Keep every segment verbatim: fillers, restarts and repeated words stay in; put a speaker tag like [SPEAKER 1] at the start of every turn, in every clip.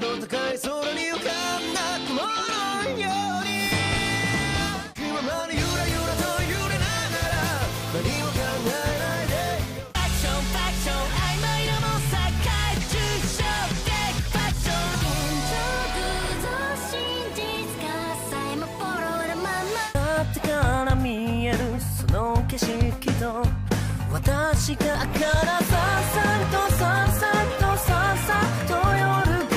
[SPEAKER 1] の高い空に浮かんだ雲のように気ままにゆらゆらと揺れながら何も考えないでファクションファクション曖昧なもんさ怪獣ショックファクション
[SPEAKER 2] 現実と真実がさえもポロなまま
[SPEAKER 3] だってから見えるその景色と私がからさっさりとさっさりとさっさと夜があのののあののの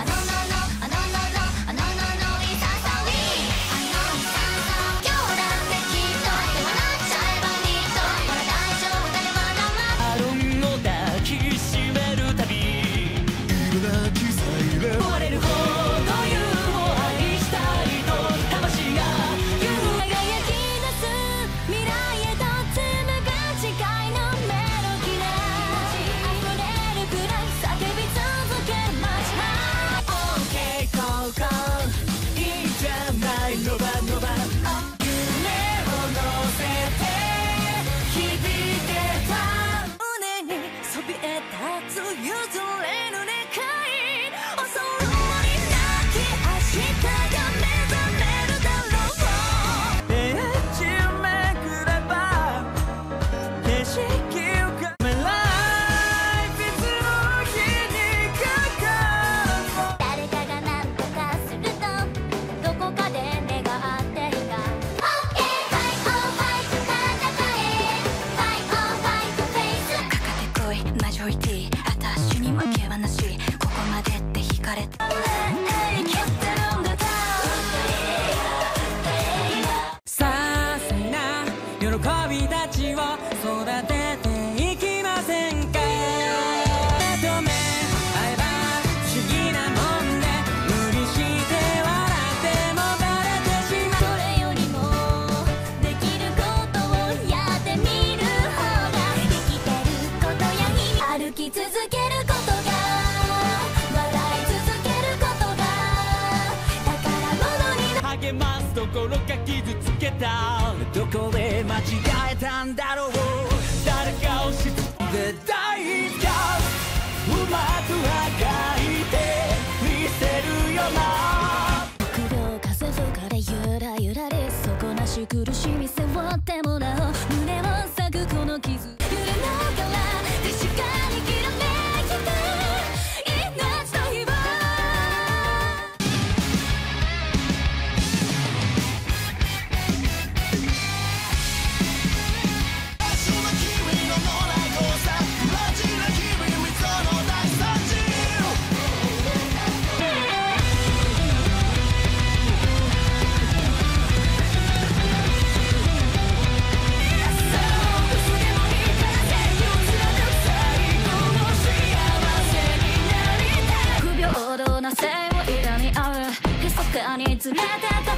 [SPEAKER 3] あのののいささにあのいささ今日だってきっと笑っちゃえばきっとまだ大丈夫だねまだまだアロンを抱きしめるたび
[SPEAKER 1] 色なきサイレン
[SPEAKER 3] 壊れるほど You を愛したいと魂が言う
[SPEAKER 2] 輝き出す未来へと紡ぐ誓いのメロディーで溢れるくらい叫び続ける街は
[SPEAKER 3] OK ここいいじゃないのばのば夢を乗せて響いてた胸にそびえ立つ譲れぬ願いおそろになき明日が目覚めるだろうエッジめくれば景色がめらいつの日にかかる
[SPEAKER 2] 誰かが何とかするとどこかで願っていた OK ファイトファイト戦えファイトファイトフェイスかかってこいマジョリティ私に負けはなしここまでって惹かれた生きてるんださ
[SPEAKER 3] 些細な喜びたちを育てていきませんか目と目合えば不思議なもんで無理して笑ってもバレてしまう
[SPEAKER 2] それよりもできることをやってみる方が生きてることや日々歩き続けることが笑い続けることが宝物になる
[SPEAKER 3] 励ますところが傷つけたどこで間違えたんだろう誰かをしつけたいんだうまくは書いてみせるよな
[SPEAKER 2] 臆病風吹かれゆらゆらで底なし苦しみ背負ってもらおう胸を裂くこの傷揺れながら確かにきらめきた命と火は
[SPEAKER 1] その君のもない誤差マジな日々みその大惨事
[SPEAKER 2] 不平等な性をいらに合う密かに詰めてた